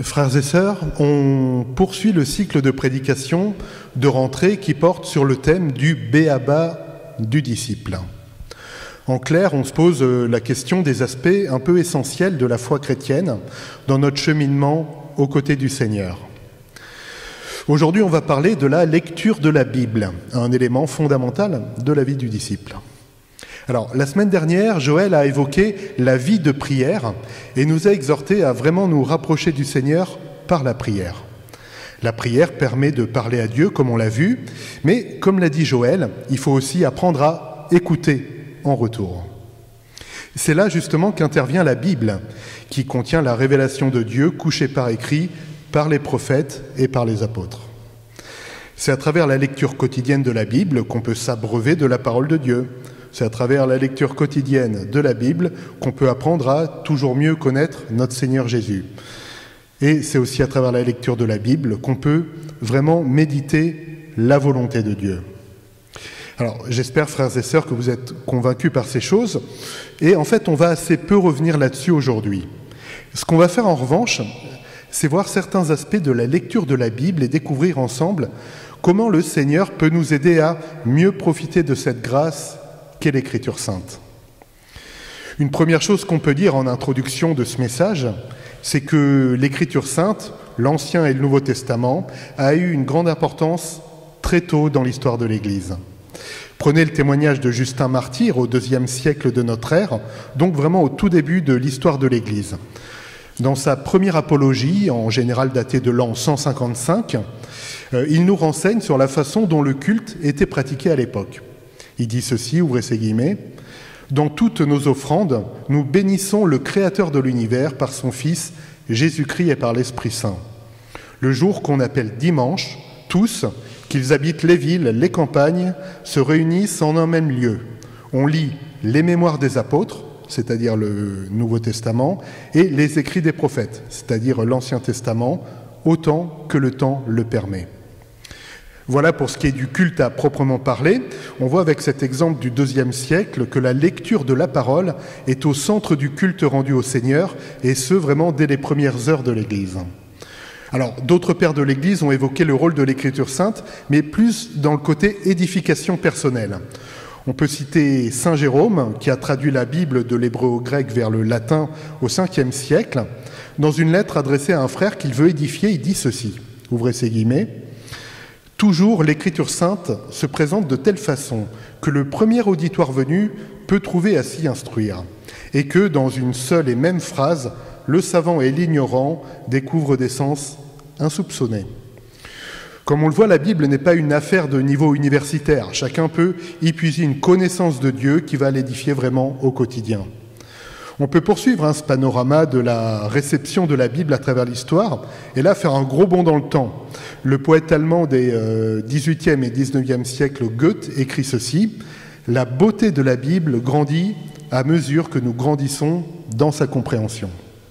Frères et sœurs, on poursuit le cycle de prédication de rentrée qui porte sur le thème du b.a.-ba du disciple. En clair, on se pose la question des aspects un peu essentiels de la foi chrétienne dans notre cheminement aux côtés du Seigneur. Aujourd'hui, on va parler de la lecture de la Bible, un élément fondamental de la vie du disciple. Alors, la semaine dernière, Joël a évoqué la vie de prière et nous a exhortés à vraiment nous rapprocher du Seigneur par la prière. La prière permet de parler à Dieu, comme on l'a vu, mais comme l'a dit Joël, il faut aussi apprendre à écouter en retour. C'est là justement qu'intervient la Bible, qui contient la révélation de Dieu couchée par écrit par les prophètes et par les apôtres. C'est à travers la lecture quotidienne de la Bible qu'on peut s'abreuver de la parole de Dieu. C'est à travers la lecture quotidienne de la Bible qu'on peut apprendre à toujours mieux connaître notre Seigneur Jésus. Et c'est aussi à travers la lecture de la Bible qu'on peut vraiment méditer la volonté de Dieu. Alors, j'espère, frères et sœurs, que vous êtes convaincus par ces choses. Et en fait, on va assez peu revenir là-dessus aujourd'hui. Ce qu'on va faire en revanche, c'est voir certains aspects de la lecture de la Bible et découvrir ensemble comment le Seigneur peut nous aider à mieux profiter de cette grâce qu'est l'Écriture sainte. Une première chose qu'on peut dire en introduction de ce message, c'est que l'Écriture sainte, l'Ancien et le Nouveau Testament, a eu une grande importance très tôt dans l'histoire de l'Église. Prenez le témoignage de Justin Martyr au IIe siècle de notre ère, donc vraiment au tout début de l'histoire de l'Église. Dans sa première apologie, en général datée de l'an 155, il nous renseigne sur la façon dont le culte était pratiqué à l'époque. Il dit ceci, ouvrez ses guillemets, « Dans toutes nos offrandes, nous bénissons le Créateur de l'univers par son Fils, Jésus-Christ et par l'Esprit Saint. Le jour qu'on appelle dimanche, tous, qu'ils habitent les villes, les campagnes, se réunissent en un même lieu. On lit les mémoires des apôtres, c'est-à-dire le Nouveau Testament, et les écrits des prophètes, c'est-à-dire l'Ancien Testament, autant que le temps le permet. » Voilà pour ce qui est du culte à proprement parler. On voit avec cet exemple du IIe siècle que la lecture de la parole est au centre du culte rendu au Seigneur, et ce, vraiment dès les premières heures de l'Église. Alors, d'autres pères de l'Église ont évoqué le rôle de l'Écriture sainte, mais plus dans le côté édification personnelle. On peut citer Saint Jérôme, qui a traduit la Bible de l'hébreu au grec vers le latin au Ve siècle. Dans une lettre adressée à un frère qu'il veut édifier, il dit ceci, ouvrez ses guillemets, « Toujours l'Écriture sainte se présente de telle façon que le premier auditoire venu peut trouver à s'y instruire, et que, dans une seule et même phrase, le savant et l'ignorant découvrent des sens insoupçonnés. » Comme on le voit, la Bible n'est pas une affaire de niveau universitaire. Chacun peut y puiser une connaissance de Dieu qui va l'édifier vraiment au quotidien. On peut poursuivre ce panorama de la réception de la Bible à travers l'histoire et là faire un gros bond dans le temps. Le poète allemand des XVIIIe et XIXe siècles, Goethe, écrit ceci « La beauté de la Bible grandit à mesure que nous grandissons dans sa compréhension. »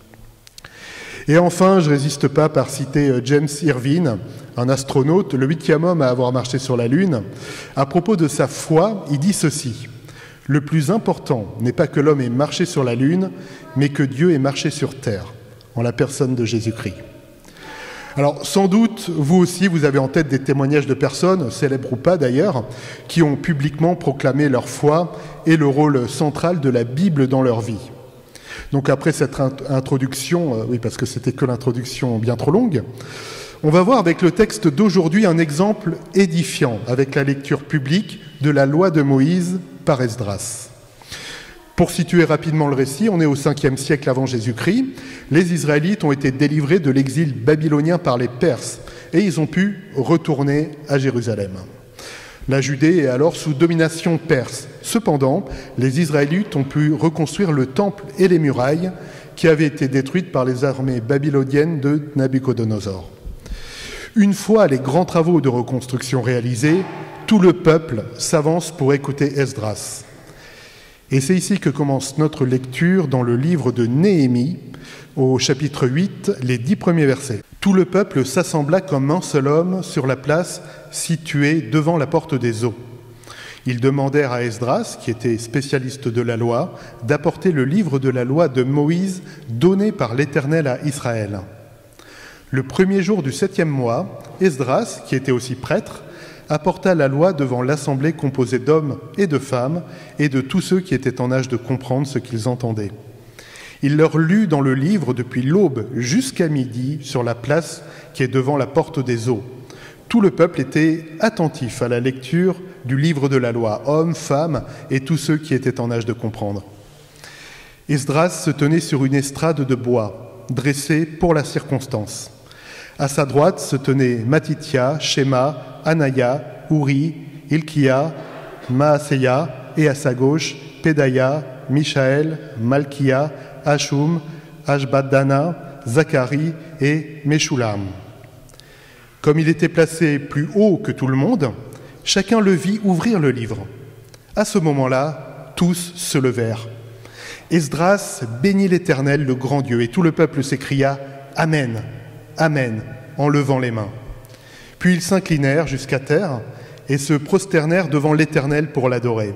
Et enfin, je ne résiste pas par citer James Irwin, un astronaute, le 8e homme à avoir marché sur la Lune. À propos de sa foi, il dit ceci « Le plus important n'est pas que l'homme ait marché sur la Lune, mais que Dieu ait marché sur terre, en la personne de Jésus-Christ. » Alors, sans doute, vous aussi, vous avez en tête des témoignages de personnes, célèbres ou pas d'ailleurs, qui ont publiquement proclamé leur foi et le rôle central de la Bible dans leur vie. Donc après cette introduction, oui parce que c'était que l'introduction bien trop longue, on va voir avec le texte d'aujourd'hui un exemple édifiant avec la lecture publique de la loi de Moïse par Esdras. Pour situer rapidement le récit, on est au 5e siècle avant Jésus-Christ. Les Israélites ont été délivrés de l'exil babylonien par les Perses et ils ont pu retourner à Jérusalem. La Judée est alors sous domination perse. Cependant, les Israélites ont pu reconstruire le temple et les murailles qui avaient été détruites par les armées babyloniennes de Nabuchodonosor. Une fois les grands travaux de reconstruction réalisés, tout le peuple s'avance pour écouter Esdras. Et c'est ici que commence notre lecture dans le livre de Néhémie, au chapitre 8, les 10 premiers versets. Tout le peuple s'assembla comme un seul homme sur la place située devant la porte des eaux. Ils demandèrent à Esdras, qui était spécialiste de la loi, d'apporter le livre de la loi de Moïse donné par l'Éternel à Israël. Le premier jour du 7e mois, Esdras, qui était aussi prêtre, apporta la loi devant l'assemblée composée d'hommes et de femmes et de tous ceux qui étaient en âge de comprendre ce qu'ils entendaient. Il leur lut dans le livre depuis l'aube jusqu'à midi sur la place qui est devant la porte des eaux. Tout le peuple était attentif à la lecture du livre de la loi, hommes, femmes et tous ceux qui étaient en âge de comprendre. Esdras se tenait sur une estrade de bois, dressée pour la circonstance. À sa droite se tenaient Matithia, Shema, Anaya, Uri, Hilkia, Maaseya, et à sa gauche, Pédaïa, Michaël, Malkia, Hashum, Ashbaddana, Zacharie et Meshulam. Comme il était placé plus haut que tout le monde, chacun le vit ouvrir le livre. À ce moment-là, tous se levèrent. Esdras bénit l'Éternel, le grand Dieu, et tout le peuple s'écria « Amen, Amen » en levant les mains. Puis ils s'inclinèrent jusqu'à terre et se prosternèrent devant l'Éternel pour l'adorer.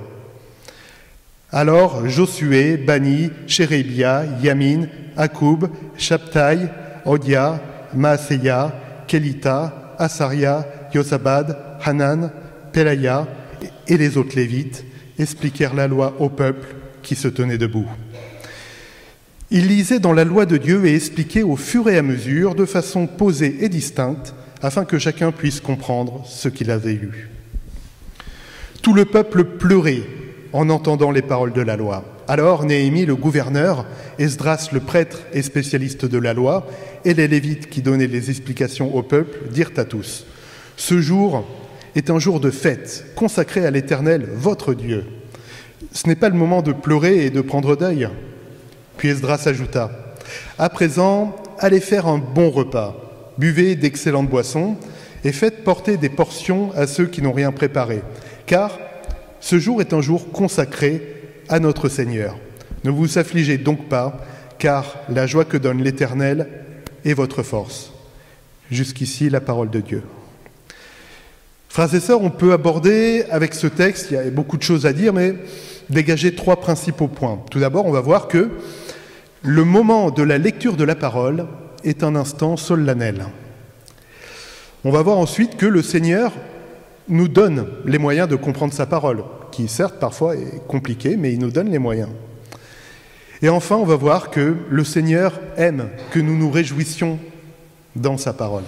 Alors Josué, Bani, Chérébia, Yamin, Akoub, Shabtaï, Odia, Maaseya, Kelita, Asaria, Yosabad, Hanan, Pelaya et les autres Lévites expliquèrent la loi au peuple qui se tenait debout. Ils lisaient dans la loi de Dieu et expliquaient au fur et à mesure, de façon posée et distincte, afin que chacun puisse comprendre ce qu'il avait lu. Tout le peuple pleurait en entendant les paroles de la loi. Alors Néhémie, le gouverneur, Esdras, le prêtre et spécialiste de la loi, et les Lévites qui donnaient les explications au peuple, dirent à tous : « Ce jour est un jour de fête, consacré à l'Éternel, votre Dieu. Ce n'est pas le moment de pleurer et de prendre deuil. » Puis Esdras ajouta : « À présent, allez faire un bon repas, buvez d'excellentes boissons et faites porter des portions à ceux qui n'ont rien préparé, car ce jour est un jour consacré à notre Seigneur. Ne vous affligez donc pas, car la joie que donne l'Éternel est votre force. » Jusqu'ici, la parole de Dieu. Frères et sœurs, on peut aborder avec ce texte, il y a beaucoup de choses à dire, mais dégager 3 principaux points. Tout d'abord, on va voir que le moment de la lecture de la parole est un instant solennel. On va voir ensuite que le Seigneur nous donne les moyens de comprendre sa parole, qui certes parfois est compliquée, mais il nous donne les moyens. Et enfin, on va voir que le Seigneur aime que nous nous réjouissions dans sa parole.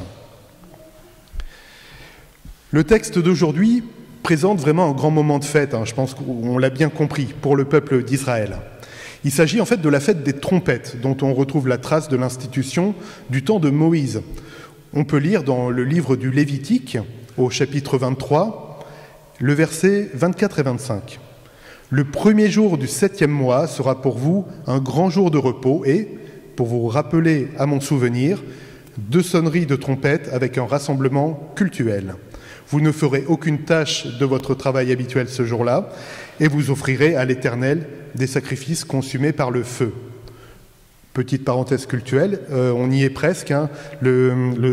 Le texte d'aujourd'hui présente vraiment un grand moment de fête, je pense qu'on l'a bien compris, pour le peuple d'Israël. Il s'agit en fait de la fête des trompettes, dont on retrouve la trace de l'institution du temps de Moïse. On peut lire dans le livre du Lévitique, au chapitre 23, le verset 24 et 25. « Le premier jour du 7e mois sera pour vous un grand jour de repos et, pour vous rappeler à mon souvenir, 2 sonneries de trompettes avec un rassemblement cultuel. Vous ne ferez aucune tâche de votre travail habituel ce jour-là et vous offrirez à l'Éternel des sacrifices consumés par le feu. » Petite parenthèse cultuelle, on y est presque. Ce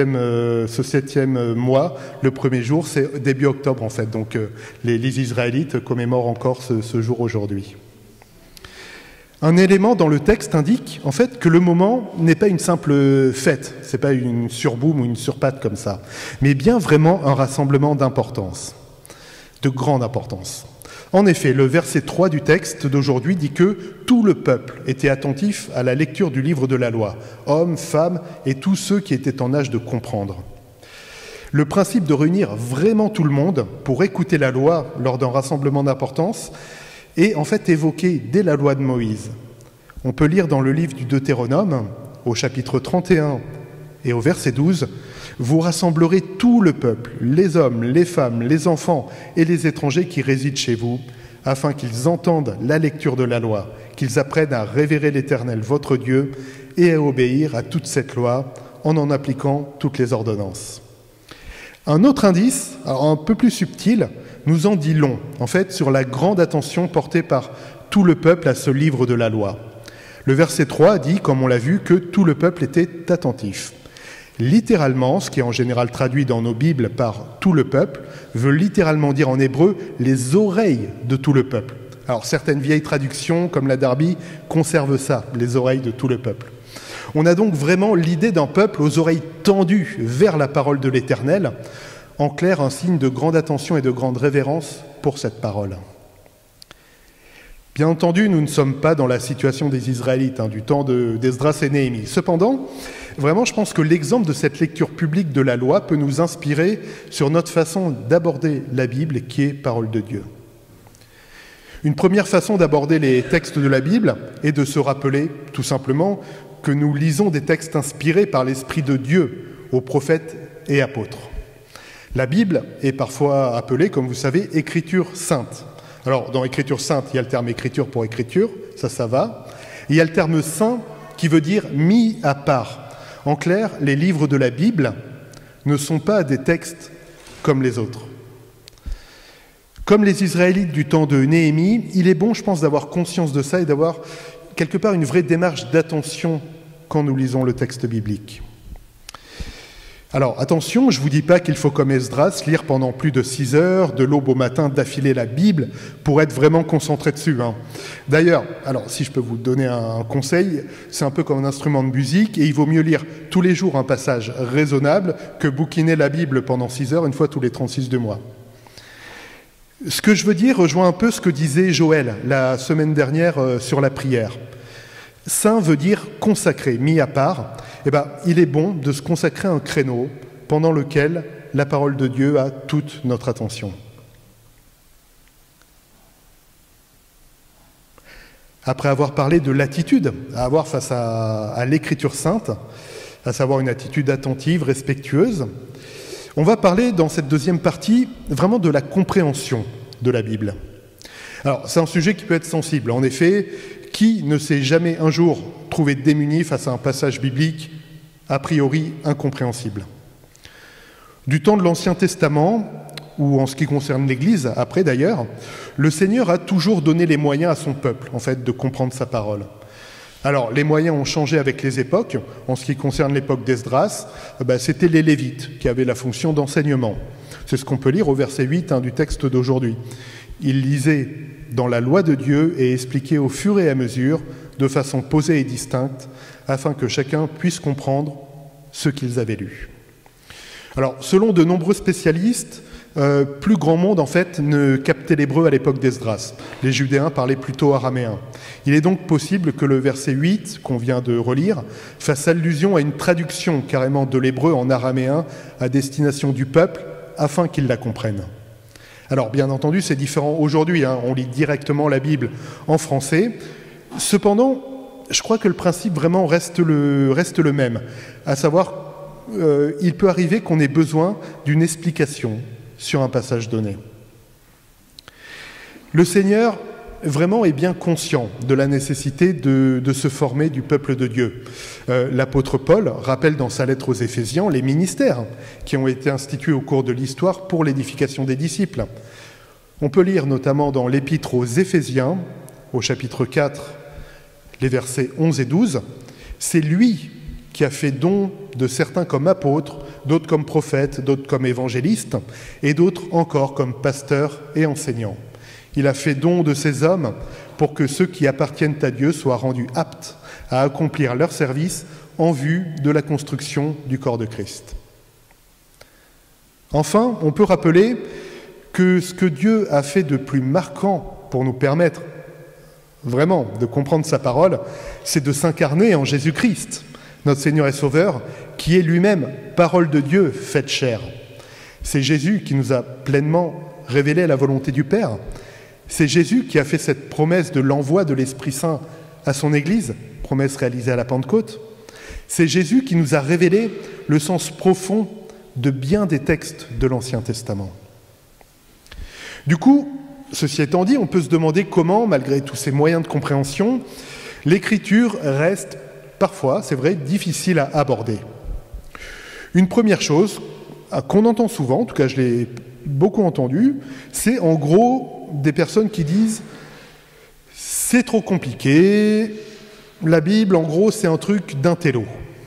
7e mois, le premier jour, c'est début octobre en fait. Donc les Israélites commémorent encore ce jour aujourd'hui. Un élément dans le texte indique en fait que le moment n'est pas une simple fête, c'est pas une surboom ou une surpatte comme ça, mais bien vraiment un rassemblement d'importance, de grande importance. En effet, le verset 3 du texte d'aujourd'hui dit que tout le peuple était attentif à la lecture du livre de la loi, hommes, femmes et tous ceux qui étaient en âge de comprendre. Le principe de réunir vraiment tout le monde pour écouter la loi lors d'un rassemblement d'importance est en fait évoqué dès la loi de Moïse. On peut lire dans le livre du Deutéronome, au chapitre 31 et au verset 12, « Vous rassemblerez tout le peuple, les hommes, les femmes, les enfants et les étrangers qui résident chez vous, afin qu'ils entendent la lecture de la loi, qu'ils apprennent à révérer l'Éternel, votre Dieu, et à obéir à toute cette loi en appliquant toutes les ordonnances. » Un autre indice, un peu plus subtil, nous en dit long, en fait, sur la grande attention portée par tout le peuple à ce livre de la loi. Le verset 3 dit, comme on l'a vu, que tout le peuple était attentif. Littéralement, ce qui est en général traduit dans nos Bibles par « tout le peuple », veut littéralement dire en hébreu « les oreilles de tout le peuple ». Alors certaines vieilles traductions, comme la Darby, conservent ça, les oreilles de tout le peuple. On a donc vraiment l'idée d'un peuple aux oreilles tendues vers la parole de l'Éternel, en clair un signe de grande attention et de grande révérence pour cette parole. Bien entendu, nous ne sommes pas dans la situation des Israélites, du temps d'Esdras et Néhémie. Cependant, vraiment, je pense que l'exemple de cette lecture publique de la loi peut nous inspirer sur notre façon d'aborder la Bible, qui est parole de Dieu. Une première façon d'aborder les textes de la Bible est de se rappeler, tout simplement, que nous lisons des textes inspirés par l'Esprit de Dieu aux prophètes et apôtres. La Bible est parfois appelée, comme vous savez, Écriture sainte. Alors, dans Écriture sainte, il y a le terme écriture pour écriture, ça va. Et il y a le terme saint qui veut dire mis à part. En clair, les livres de la Bible ne sont pas des textes comme les autres. Comme les Israélites du temps de Néhémie, il est bon, je pense, d'avoir conscience de ça et d'avoir quelque part une vraie démarche d'attention quand nous lisons le texte biblique. Alors, attention, je ne vous dis pas qu'il faut, comme Esdras, lire pendant plus de 6 heures, de l'aube au matin, d'affilée la Bible, pour être vraiment concentré dessus. D'ailleurs, alors, si je peux vous donner un conseil, c'est un peu comme un instrument de musique, et il vaut mieux lire tous les jours un passage raisonnable que bouquiner la Bible pendant 6 heures, une fois tous les 36 du mois. Ce que je veux dire rejoint un peu ce que disait Joël la semaine dernière sur la prière. Saint veut dire consacré, mis à part. Il est bon de se consacrer un créneau pendant lequel la parole de Dieu a toute notre attention. Après avoir parlé de l'attitude à avoir face à l'Écriture sainte, à savoir une attitude attentive, respectueuse, on va parler dans cette deuxième partie vraiment de la compréhension de la Bible. Alors, c'est un sujet qui peut être sensible. En effet, qui ne s'est jamais un jour trouvé démuni face à un passage biblique a priori incompréhensible? Du temps de l'Ancien Testament, ou en ce qui concerne l'Église, après d'ailleurs, le Seigneur a toujours donné les moyens à son peuple, en fait, de comprendre sa parole. Alors, les moyens ont changé avec les époques. En ce qui concerne l'époque d'Esdras, c'était les Lévites qui avaient la fonction d'enseignement. C'est ce qu'on peut lire au verset 8 du texte d'aujourd'hui. Ils lisaient dans la loi de Dieu et expliquaient au fur et à mesure, de façon posée et distincte, afin que chacun puisse comprendre ce qu'ils avaient lu. Alors, selon de nombreux spécialistes, plus grand monde, en fait, ne captait l'hébreu à l'époque d'Esdras. Les Judéens parlaient plutôt araméen. Il est donc possible que le verset 8, qu'on vient de relire, fasse allusion à une traduction carrément de l'hébreu en araméen à destination du peuple, afin qu'ils la comprennent. Alors, bien entendu, c'est différent aujourd'hui. On lit directement la Bible en français. Cependant, je crois que le principe vraiment reste le même, à savoir, il peut arriver qu'on ait besoin d'une explication sur un passage donné. Le Seigneur vraiment est bien conscient de la nécessité de se former du peuple de Dieu. L'apôtre Paul rappelle dans sa lettre aux Éphésiens les ministères qui ont été institués au cours de l'histoire pour l'édification des disciples. On peut lire notamment dans l'épître aux Éphésiens, au chapitre 4, les versets 11 et 12, « C'est lui qui a fait don de certains comme apôtres, d'autres comme prophètes, d'autres comme évangélistes, et d'autres encore comme pasteurs et enseignants. Il a fait don de ces hommes pour que ceux qui appartiennent à Dieu soient rendus aptes à accomplir leur service en vue de la construction du corps de Christ. » Enfin, on peut rappeler que ce que Dieu a fait de plus marquant pour nous permettre vraiment de comprendre sa parole, c'est de s'incarner en Jésus-Christ, notre Seigneur et Sauveur, qui est lui-même parole de Dieu faite chair. C'est Jésus qui nous a pleinement révélé la volonté du Père. C'est Jésus qui a fait cette promesse de l'envoi de l'Esprit Saint à son Église, promesse réalisée à la Pentecôte. C'est Jésus qui nous a révélé le sens profond de bien des textes de l'Ancien Testament. Du coup, ceci étant dit, on peut se demander comment, malgré tous ces moyens de compréhension, l'Écriture reste parfois, c'est vrai, difficile à aborder. Une première chose qu'on entend souvent, en tout cas je l'ai beaucoup entendu, c'est en gros des personnes qui disent « c'est trop compliqué, la Bible en gros c'est un truc d'intello ».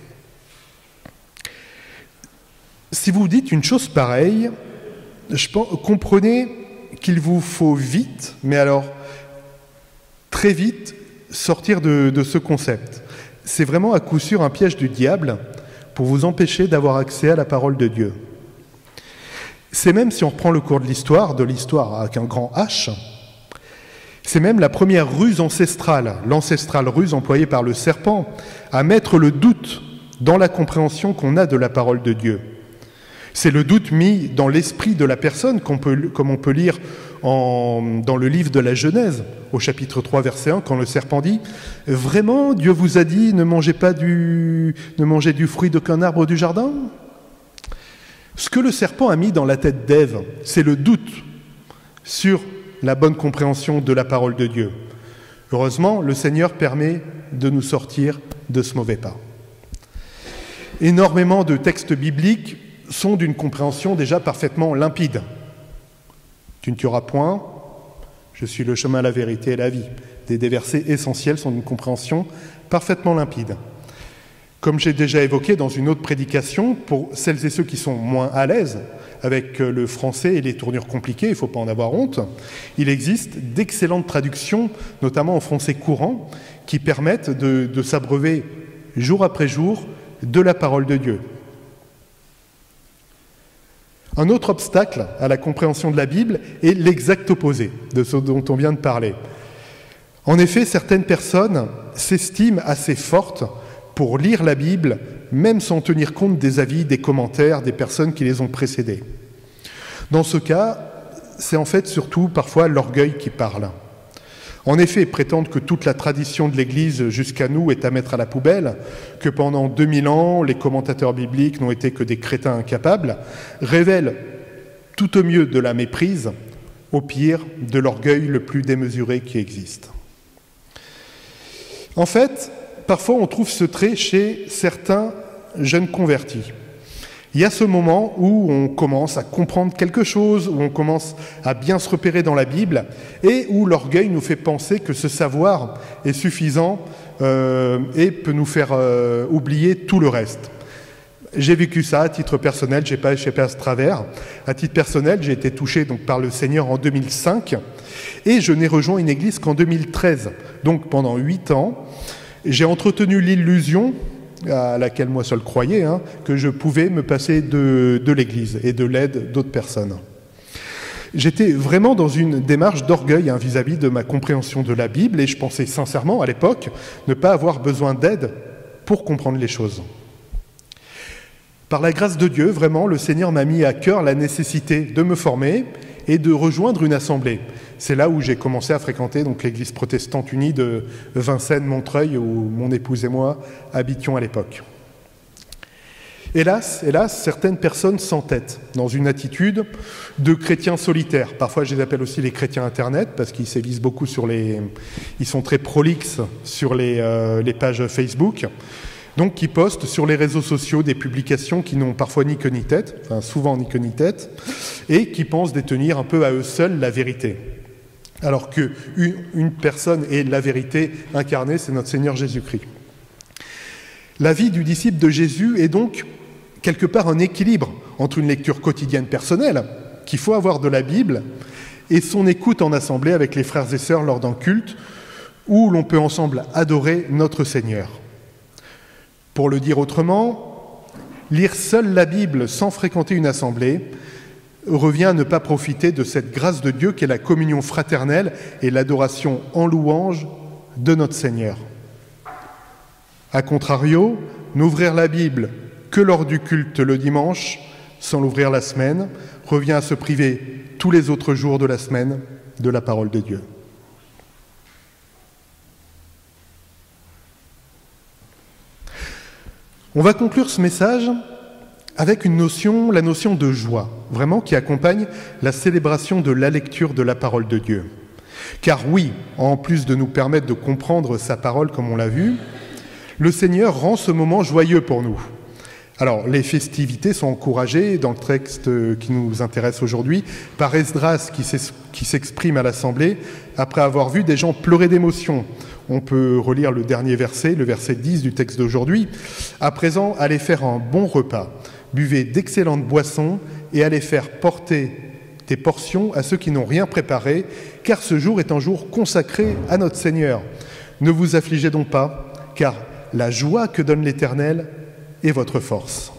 Si vous dites une chose pareille, comprenez qu'il vous faut vite, mais alors très vite, sortir de ce concept. c'est vraiment à coup sûr un piège du diable pour vous empêcher d'avoir accès à la parole de Dieu. C'est même, si on reprend le cours de l'histoire avec un grand H, c'est même la première ruse ancestrale, l'ancestrale ruse employée par le serpent, à mettre le doute dans la compréhension qu'on a de la parole de Dieu. C'est le doute mis dans l'esprit de la personne, comme on peut lire dans le livre de la Genèse, au chapitre 3, verset 1, quand le serpent dit « Vraiment, Dieu vous a dit, ne mangez du fruit d'aucun arbre du jardin ?» Ce que le serpent a mis dans la tête d'Ève, c'est le doute sur la bonne compréhension de la parole de Dieu. Heureusement, le Seigneur permet de nous sortir de ce mauvais pas. Énormément de textes bibliques sont d'une compréhension déjà parfaitement limpide. Tu ne tueras point, je suis le chemin, la vérité et la vie. Des versets essentiels sont d'une compréhension parfaitement limpide. Comme j'ai déjà évoqué dans une autre prédication, pour celles et ceux qui sont moins à l'aise avec le français et les tournures compliquées, il ne faut pas en avoir honte, il existe d'excellentes traductions, notamment en français courant, qui permettent de s'abreuver jour après jour de la parole de Dieu. Un autre obstacle à la compréhension de la Bible est l'exact opposé de ce dont on vient de parler. En effet, certaines personnes s'estiment assez fortes pour lire la Bible, même sans tenir compte des avis, des commentaires des personnes qui les ont précédées. Dans ce cas, c'est en fait surtout parfois l'orgueil qui parle. En effet, prétendre que toute la tradition de l'Église jusqu'à nous est à mettre à la poubelle, que pendant 2000 ans, les commentateurs bibliques n'ont été que des crétins incapables, révèle tout au mieux de la méprise, au pire de l'orgueil le plus démesuré qui existe. En fait, parfois on trouve ce trait chez certains jeunes convertis. Il y a ce moment où on commence à comprendre quelque chose, où on commence à bien se repérer dans la Bible et où l'orgueil nous fait penser que ce savoir est suffisant et peut nous faire oublier tout le reste. J'ai vécu ça à titre personnel, je n'ai pas échappé à ce travers. À titre personnel, j'ai été touché donc, par le Seigneur en 2005 et je n'ai rejoint une église qu'en 2013. Donc pendant 8 ans, j'ai entretenu l'illusion à laquelle moi seul croyais, que je pouvais me passer de l'Église et de l'aide d'autres personnes. J'étais vraiment dans une démarche d'orgueil vis-à-vis de ma compréhension de la Bible et je pensais sincèrement à l'époque ne pas avoir besoin d'aide pour comprendre les choses. Par la grâce de Dieu, vraiment, le Seigneur m'a mis à cœur la nécessité de me former et de rejoindre une assemblée. C'est là où j'ai commencé à fréquenter donc, l'église protestante unie de Vincennes-Montreuil, où mon épouse et moi habitions à l'époque. Hélas, certaines personnes s'entêtent dans une attitude de chrétiens solitaires. Parfois, je les appelle aussi les chrétiens Internet, parce qu'ils sévissent beaucoup ils sont très prolixes sur les pages Facebook. Donc qui postent sur les réseaux sociaux des publications qui n'ont parfois ni queue ni tête, enfin souvent ni queue ni tête, et qui pensent détenir un peu à eux seuls la vérité. Alors qu'une personne est la vérité incarnée, c'est notre Seigneur Jésus-Christ. La vie du disciple de Jésus est donc quelque part un équilibre entre une lecture quotidienne personnelle, qu'il faut avoir de la Bible, et son écoute en assemblée avec les frères et sœurs lors d'un culte, où l'on peut ensemble adorer notre Seigneur. Pour le dire autrement, lire seul la Bible sans fréquenter une assemblée revient à ne pas profiter de cette grâce de Dieu qu'est la communion fraternelle et l'adoration en louange de notre Seigneur. A contrario, n'ouvrir la Bible que lors du culte le dimanche, sans l'ouvrir la semaine, revient à se priver tous les autres jours de la semaine de la parole de Dieu. On va conclure ce message avec la notion de joie, vraiment qui accompagne la célébration de la lecture de la parole de Dieu. Car oui, en plus de nous permettre de comprendre sa parole comme on l'a vu, le Seigneur rend ce moment joyeux pour nous. Alors, les festivités sont encouragées dans le texte qui nous intéresse aujourd'hui par Esdras qui s'exprime à l'Assemblée après avoir vu des gens pleurer d'émotion. On peut relire le dernier verset, le verset 10 du texte d'aujourd'hui. À présent, allez faire un bon repas, buvez d'excellentes boissons et allez faire porter des portions à ceux qui n'ont rien préparé, car ce jour est un jour consacré à notre Seigneur. Ne vous affligez donc pas, car la joie que donne l'Éternel est votre force.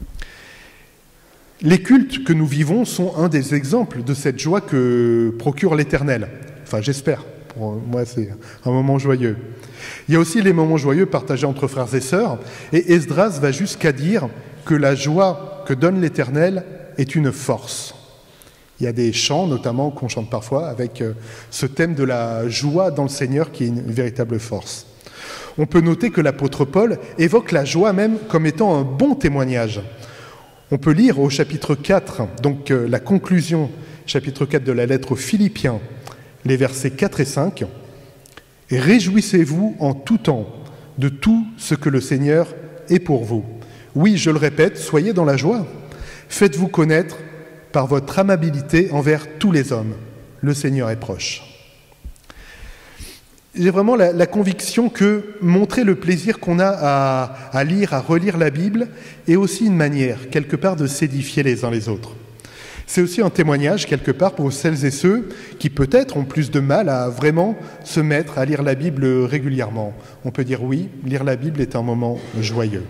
Les cultes que nous vivons sont un des exemples de cette joie que procure l'Éternel. Enfin, j'espère. Pour moi, c'est un moment joyeux. Il y a aussi les moments joyeux partagés entre frères et sœurs. Et Esdras va jusqu'à dire que la joie que donne l'Éternel est une force. Il y a des chants, notamment, qu'on chante parfois, avec ce thème de la joie dans le Seigneur qui est une véritable force. On peut noter que l'apôtre Paul évoque la joie même comme étant un bon témoignage. On peut lire au chapitre 4, donc la conclusion, chapitre 4 de la lettre aux Philippiens, les versets 4 et 5. « Et réjouissez-vous en tout temps de tout ce que le Seigneur est pour vous. Oui, je le répète, soyez dans la joie. Faites-vous connaître par votre amabilité envers tous les hommes. Le Seigneur est proche. » J'ai vraiment la conviction que montrer le plaisir qu'on a à lire, à relire la Bible est aussi une manière, quelque part, de s'édifier les uns les autres. C'est aussi un témoignage, quelque part, pour celles et ceux qui, peut-être, ont plus de mal à vraiment se mettre à lire la Bible régulièrement. On peut dire oui, lire la Bible est un moment joyeux.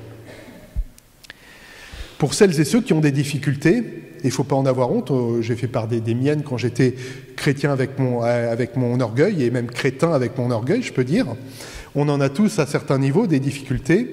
Pour celles et ceux qui ont des difficultés, il ne faut pas en avoir honte, j'ai fait part des miennes quand j'étais chrétien avec mon orgueil, et même crétin avec mon orgueil, je peux dire. On en a tous à certains niveaux des difficultés.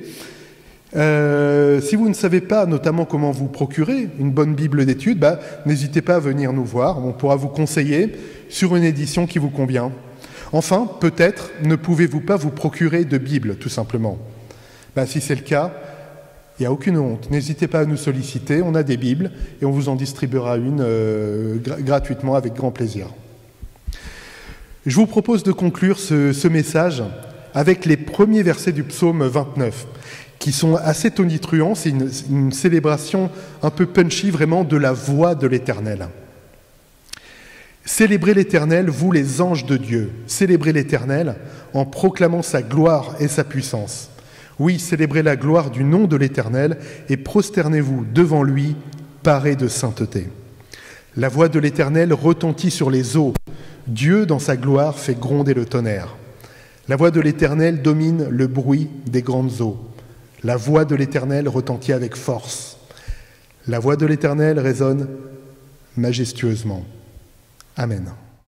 Si vous ne savez pas notamment comment vous procurer une bonne Bible d'études, n'hésitez pas à venir nous voir, on pourra vous conseiller sur une édition qui vous convient. Enfin, peut-être ne pouvez-vous pas vous procurer de Bible, tout simplement. Si c'est le cas, il n'y a aucune honte. N'hésitez pas à nous solliciter, on a des Bibles et on vous en distribuera une gratuitement avec grand plaisir. Je vous propose de conclure ce message avec les premiers versets du psaume 29 qui sont assez tonitruants. C'est une célébration un peu punchy vraiment de la voix de l'Éternel. Célébrez l'Éternel, vous les anges de Dieu. Célébrez l'Éternel en proclamant sa gloire et sa puissance. Oui, célébrez la gloire du nom de l'Éternel et prosternez-vous devant lui, parés de sainteté. La voix de l'Éternel retentit sur les eaux. Dieu, dans sa gloire, fait gronder le tonnerre. La voix de l'Éternel domine le bruit des grandes eaux. La voix de l'Éternel retentit avec force. La voix de l'Éternel résonne majestueusement. Amen.